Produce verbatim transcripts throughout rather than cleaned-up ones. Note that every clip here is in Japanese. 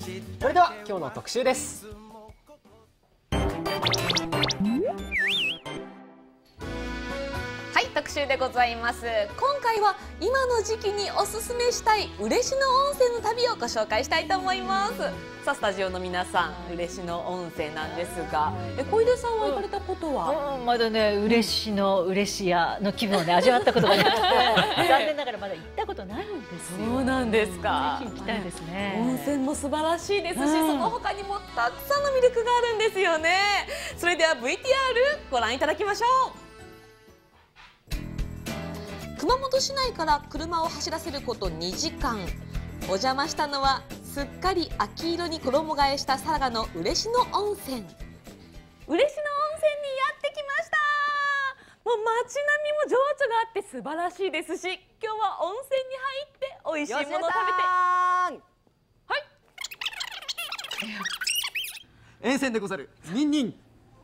それでは今日の特集です。 はい、特集でございます。今回は今の時期におすすめしたい嬉野温泉の旅をご紹介したいと思います。さあ、スタジオの皆さん、嬉野温泉なんですが、え小出さんは行かれたことは、 うん、まだね、嬉野嬉屋の気分をね味わったことがなくて残念ながらまだ行ったことないんですよ。 そうなんですか。 ぜひ行きたいですね。 温泉も素晴らしいですし、 うん、 その他にもたくさんの魅力があるんですよね。それでは ブイティーアール ご覧いただきましょう。熊本市内から車を走らせることにじかん。お邪魔したのはすっかり秋色に衣替えした佐賀の嬉野温泉。嬉野温泉にやってきました。もう街並みも情緒があって素晴らしいですし、今日は温泉に入って美味しいものを食べて、はい沿線でござる。ニンニン。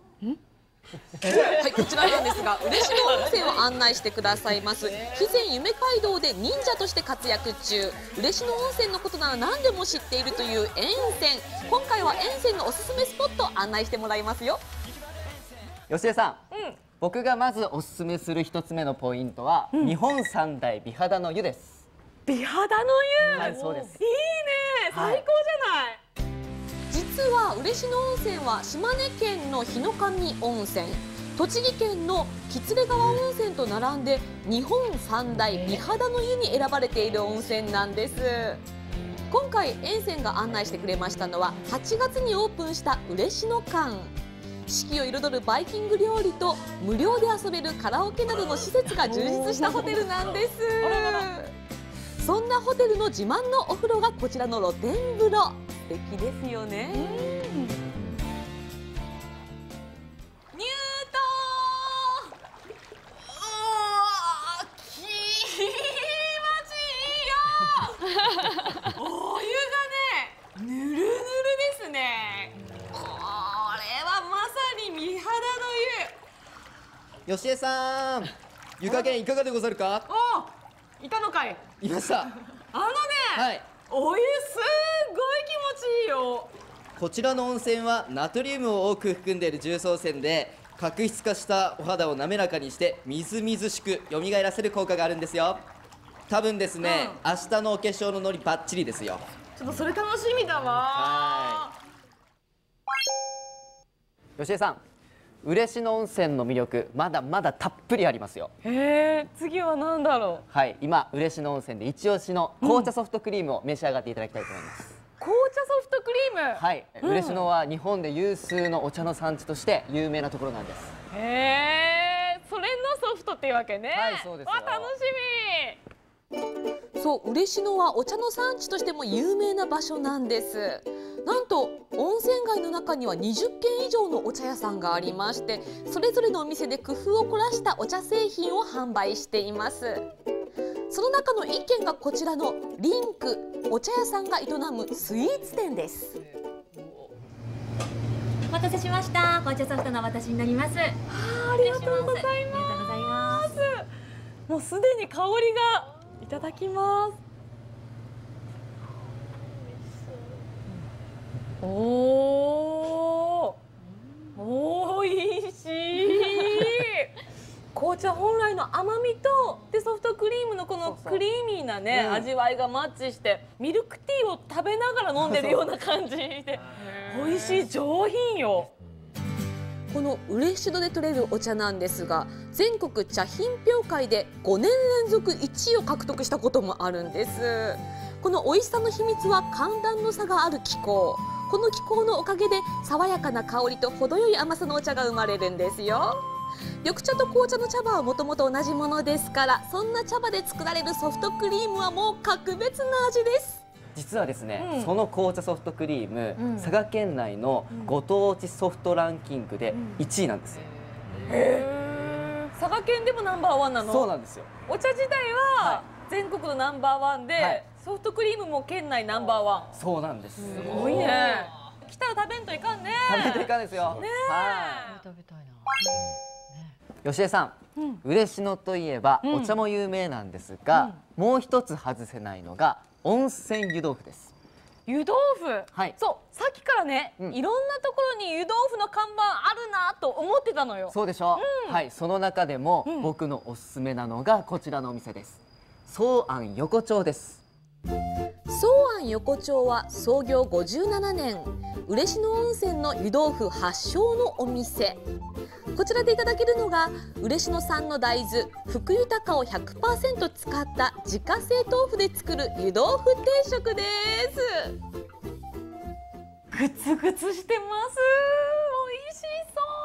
はい、こちらなんですが、嬉野温泉を案内してくださいます肥前夢街道で忍者として活躍中、嬉野温泉のことなら何でも知っているという沿線。今回は沿線のおすすめスポットを案内してもらいますよ。 吉江さん、 うん、 僕がまずおすすめする一つ目のポイントは、うん、日本三大美肌の湯です。 美肌の湯、 はい、そうです。 いいね、最高じゃない、はい。実は嬉野温泉は島根県の日之上温泉、栃木県の喜連川温泉と並んで日本三大美肌の湯に選ばれている温泉なんです。今回沿線が案内してくれましたのははちがつにオープンした嬉野館。四季を彩るバイキング料理と無料で遊べるカラオケなどの施設が充実したホテルなんです。そんなホテルの自慢のお風呂がこちらの露天風呂。素敵ですよね。入湯。おー、気持ちいいよ。お湯がね、ぬるぬるですね。これはまさに美肌の湯。吉江さん、湯加減いかがでござるか。 お、いたのかい。 いました。 あのね、 はい、 お湯すっごい気持ちいいよ。 こちらの温泉はナトリウムを多く含んでいる重曹泉で、角質化したお肌を滑らかにしてみずみずしく蘇らせる効果があるんですよ。多分ですね、うん、明日のお化粧のノリバッチリですよ。 ちょっとそれ楽しみだわ。 はい。吉江さん、嬉野温泉の魅力まだまだたっぷりありますよ。 へえ、次は何だろう。はい、今嬉野温泉で一押しの紅茶ソフトクリームを召し上がっていただきたいと思います。 うん、紅茶ソフトクリーム。 はい、うん、嬉野は日本で有数のお茶の産地として有名なところなんです。 へえ、それのソフトっていうわけね。 はい、そうですよ。 わ、楽しみ。そう、嬉野はお茶の産地としても有名な場所なんです。なんと温泉街の中にはにじゅっけん以上のお茶屋さんがありまして、それぞれのお店で工夫を凝らしたお茶製品を販売しています。その中の一軒がこちらのリンク、お茶屋さんが営むスイーツ店です。 お待たせしました。紅茶ソフトの私になります。 あ, ありがとうございます。ありがとうございます。もうすでに香りが、いただきます。おお、おいしい。紅茶本来の甘みとでソフトクリームのこのクリーミーなね、うん、味わいがマッチして、ミルクティーを食べながら飲んでるような感じで美味しい、上品よ。この嬉野で採れるお茶なんですが、全国茶品評会でごねん連続いちいを獲得したこともあるんです。この美味しさの秘密は寒暖の差がある気候。この気候のおかげで爽やかな香りと程よい甘さのお茶が生まれるんですよ。緑茶と紅茶の茶葉はもともと同じものですから、そんな茶葉で作られるソフトクリームはもう格別な味です。 実はですね、うん、その紅茶ソフトクリーム、うん、佐賀県内のご当地ソフトランキングでいちいなんですよ。 うん、へー、佐賀県でもナンバーワンなの？ そうなんですよ。 お茶自体は全国のナンバーワンで、はい、ソフトクリームも県内ナンバーワン。 そうなんです。 すごいね。来たら食べんといかんね。 食べんといかんですよ。 ねえ。はい。食べたいな。吉江さん、うん、嬉野といえばお茶も有名なんですが、うん、もう一つ外せないのが温泉湯豆腐です。 湯豆腐、 はい、 そうさっきからね、うん、いろんなところに湯豆腐の看板あるなと思ってたのよ。 そうでしょう、うん、はい、その中でも、うん、僕のおすすめなのがこちらのお店です。草庵横丁です。 草庵横丁は創業ごじゅうななねん、嬉野温泉の湯豆腐発祥のお店。こちらでいただけるのが嬉野産の大豆福豊を ひゃくパーセント 使った自家製豆腐で作る湯豆腐定食です。グツグツしてます。美味し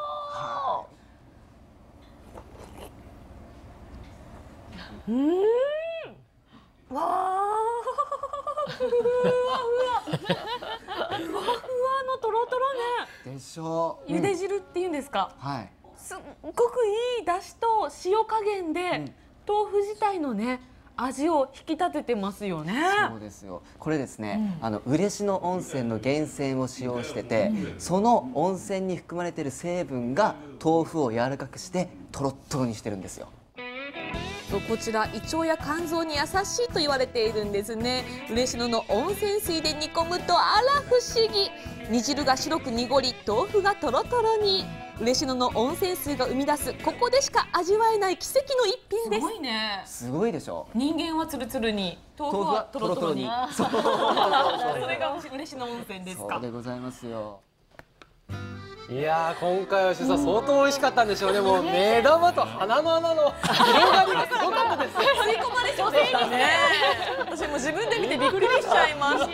そう。うん、わあ、ふわふわふわふわふわのとろとろね。 でしょう。 茹で汁っていうんですか、 はい、 すっごくいい出汁と塩加減で、うん、豆腐自体のね味を引き立ててますよね。 そうですよ。これですね、うん、あの嬉野温泉の源泉を使用してて、うん、その温泉に含まれている成分が豆腐を柔らかくしてとろっとろにしてるんですよ。 こちら胃腸や肝臓に優しいと言われているんですね。嬉野の温泉水で煮込むとあら不思議、煮汁が白く濁り豆腐がとろとろに。嬉野の温泉水が生み出すここでしか味わえない奇跡の一品です。すごいね。 すごいでしょ。 人間はツルツルに、豆腐はトロトロに。それが嬉野温泉ですか。 そうでございますよ。 いやー、今回は主さん相当美味しかったんでしょうね。もう目玉と鼻の穴の広がりがすごかったです。 吸い込まれちゃったね。私も自分で見てびっくりしちゃいました。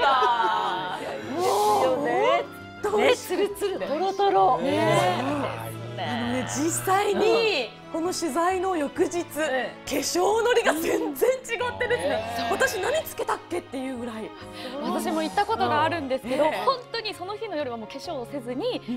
もうね、 ツルツルトロトロ。 あのね、実際にこの取材の翌日、化粧のりが全然違ってですね、私何つけたっけっていうぐらい。 私も行ったことがあるんですけど、本当にその日の夜はもう化粧をせずに帰って、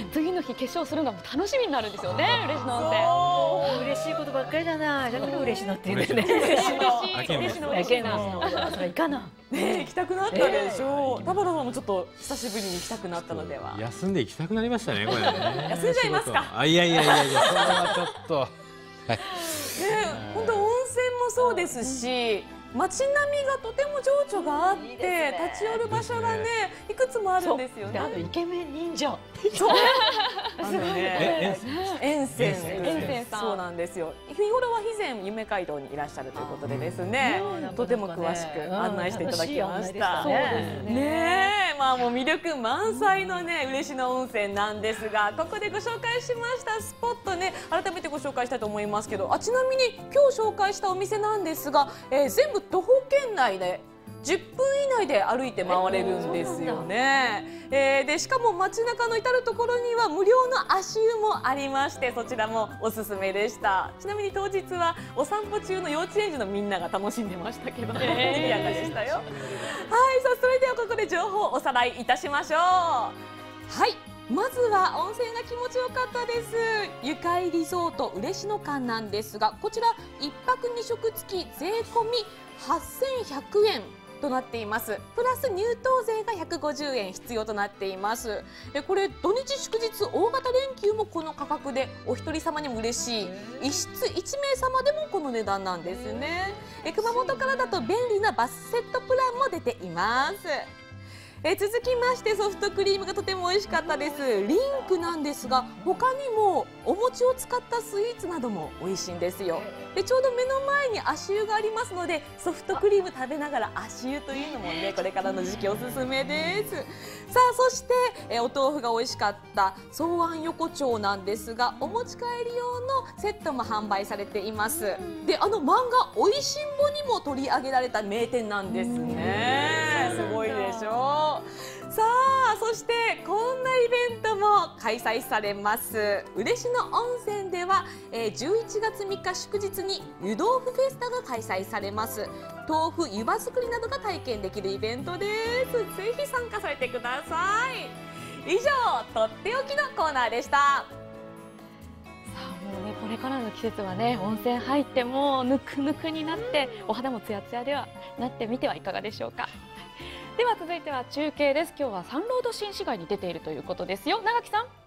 次の日化粧するのがもう楽しみになるんですよね、嬉野って。 嬉しいことばっかりだな。だから嬉野って言うんですね。 嬉野、嬉野。 それいかな。 ね、行きたくなったでしょう。田原さんもちょっと久しぶりに行きたくなったのでは。 休んで行きたくなりましたね、これね。 休んじゃいますか。 あ、いやいやいやいや、それはちょっと。はい。ね、 本当温泉もそうですし、街並みがとても情緒があって、立ち寄る場所がね、いくつもあるんですよね。 あとイケメン忍者。 そう。あのね、沿線、沿線さん。そうなんですよ。日頃は肥前夢街道にいらっしゃるということでですね、とても詳しく案内していただきました。そうですね。まあもう魅力満載のね嬉野温泉なんですが、ここでご紹介しましたスポットね、改めてご紹介したいと思いますけど、あちなみに今日紹介したお店なんですが、えー、全部徒歩圏内でじゅっぷん以内で歩いて回れるんですよね。えー、でしかも街中の至る所には無料の足湯もありまして、そちらもおすすめでした。ちなみに当日はお散歩中の幼稚園児のみんなが楽しんでましたけど、賑やかでしたよ。はい、さあそれではここで情報をおさらいいたしましょう。はい、まずは温泉が気持ちよかったです。ゆかいリゾート嬉野館なんですが、こちらいっぱくにしょく付き税込みはっせんひゃくえんとなっています。プラス入湯税がひゃくごじゅうえん必要となっています。えこれ土日祝日大型連休もこの価格で、お一人様にも嬉しい一室一名様でもこの値段なんですね。え熊本からだと便利なバスセットプランも出ています。え続きましてソフトクリームがとても美味しかったです。リンクなんですが、他にもお餅を使ったスイーツなども美味しいんですよ。でちょうど目の前に足湯がありますので、ソフトクリーム食べながら足湯というのもね、これからの時期おすすめです。さあそしてえお豆腐が美味しかった草庵横丁なんですが、お持ち帰り用のセットも販売されています。であの漫画「おいしんぼ」にも取り上げられた名店なんですね。すごいでしょう。さあそしてこんなイベントも開催されます。嬉野温泉では、えー、じゅういちがつみっか祝日に湯豆腐フェスタが開催されます。豆腐湯葉作りなどが体験できるイベントです。ぜひ参加されてください。以上とっておきのコーナーでした。 さあもうね、これからの季節はね、温泉入ってもぬくぬくになって、お肌もツヤツヤではなってみてはいかがでしょうか。では続いては中継です。今日はサンロード新市街に出ているということですよ、長木さん。